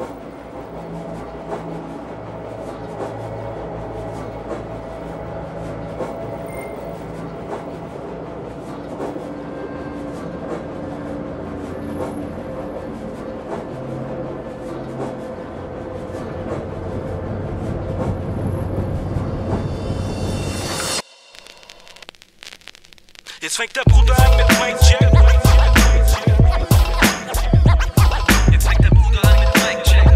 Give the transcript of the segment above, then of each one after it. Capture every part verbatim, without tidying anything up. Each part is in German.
Jetzt fängt der Bruder an mit Mic Check. Jetzt fängt der Bruder an mit Mic Check.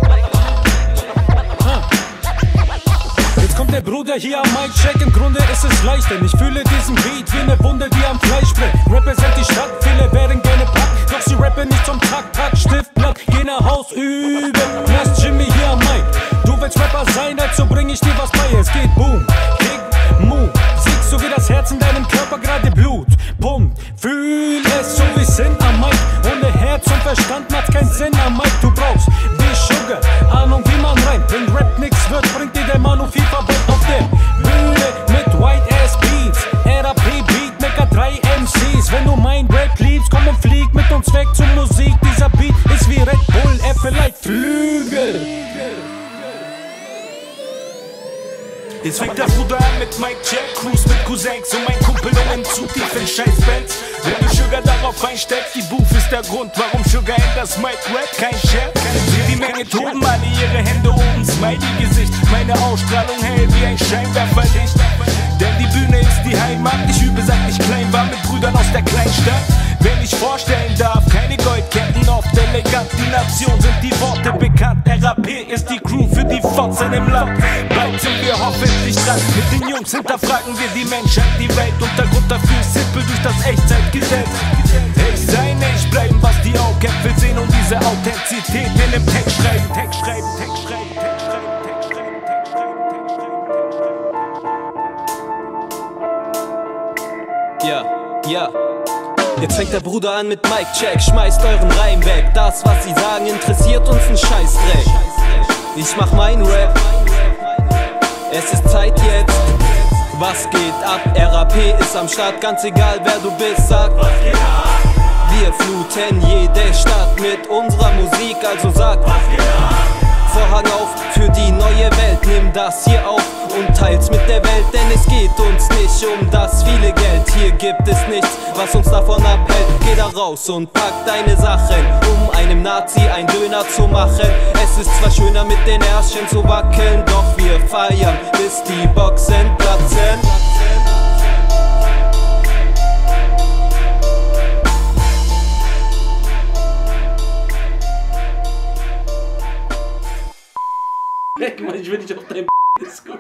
Jetzt kommt der Bruder hier am Mic Check. Im Grunde ist es leicht, denn ich fühle diesen Beat wie eine Wunde, die am Fleisch brennt. Rapper sind die Stadt, viele werden gerne pack, doch sie rappen nicht zum Takt, Takt, Stift, Blatt, geh nach Haus, üben. Lass Jimmy hier am Mic. Du willst Rapper sein, also bring ich dir was bei. Es geht boom, kick, move. Siehst du, wie das Herz in deinem Körper gerade Blut pumpt. Fühl es so wie Sinn am Mic. Ohne Herz und Verstand macht keinen Sinn am Mic. Du brauchst wie Sugar, Ahnung wie man reimt. Wenn Rap nix wird, bringt dir der Manu viel Verbot auf der Bühne mit White Ass Beats. R A P Beat, Maker drei M Cs. Wenn du mein Rap liebst, komm und flieg mit uns weg zur Musik. Dieser Beat ist wie Red Bull, er verleiht Flügel. Jetzt fängt der Bruder an mit Mic Check. Cruise mit Cousins und mein Kumpel um einen Zug tief in Scheiß-Bands. Wenn du Sugar darauf reinsteckst, die Booth ist der Grund, warum Sugar in das Mic rap. Kein Scherz, sieh die Menge toben, alle ihre Hände oben, Smiley-Gesicht. Meine Ausstrahlung hell wie ein Scheinwerferlicht. Denn die Bühne ist die Heimat, ich übe seit ich klein war mit Brüdern aus der Kleinstadt. Wenn ich vorstellen darf, keine Goldketten, oft elegant, die Nation sind die Worte bekannt. R A P ist die Crew für die Fotzen im Land. Bald sind wir hoffentlich dran, mit den Jungs hinterfragen wir die Menschheit, die Welt. Untergrund dafür ist simpel durch das Echtzeitgesetz. Ich sein, ich bleiben, was die Augäpfel sehen und diese Authentizität in dem Text schreiben, Text schreiben, Text schreiben, Text schreiben, Text schreiben, Text schreiben, Text schreiben. Ja, ja. Jetzt fängt der Bruder an mit Mic Check, schmeißt euren Reim weg. Das, was sie sagen, interessiert uns einen Scheißdreck. Ich mach mein Rap, es ist Zeit jetzt. Was geht ab? R A P ist am Start, ganz egal wer du bist, sag was geht ab? Wir fluten jede Stadt mit unserer Musik, also sag was geht ab? Vorhang auf für die neue Welt, nimm das hier auf und teilt's mit der Welt, denn es geht uns nicht um das viele Geld. Hier gibt es nichts, was uns davon abhält. Geh da raus und pack deine Sachen, um einem Nazi ein Döner zu machen. Es ist zwar schöner mit den Ärschen zu wackeln, doch wir feiern, bis die Boxen platzen. Ich will nicht auf dein Disco.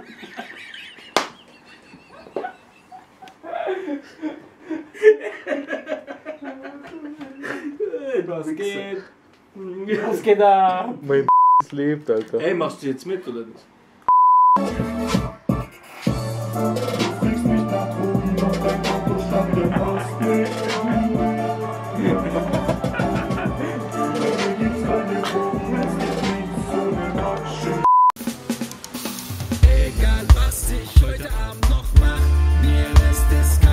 Was geht? Was geht da? Mein lebt, Alter. Ey, machst du jetzt mit oder nicht? Du fliegst mich nach oben, doch dein Auto stand im Ausblick. Egal was ich heute Abend noch mach, mir lässt es